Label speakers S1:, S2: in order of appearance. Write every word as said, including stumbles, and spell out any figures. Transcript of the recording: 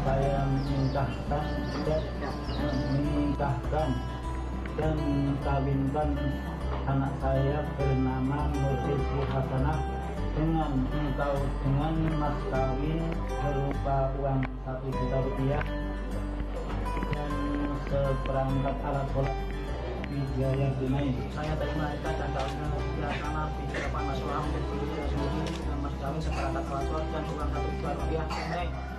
S1: saya menikahkan dan menikahkan dan kawinkan anak saya bernama Nur Rizki Hasanah dengan engkau dengan mas kawin berupa uang satu juta rupiah dan seperangkat alat sholat biaya tunai.
S2: Saya terima nikah dan kawinkan bersama di hadapan Mas Sulam dan Ibu dengan mas kawin seperangkat alat sholat dan uang satu juta rupiah tunai.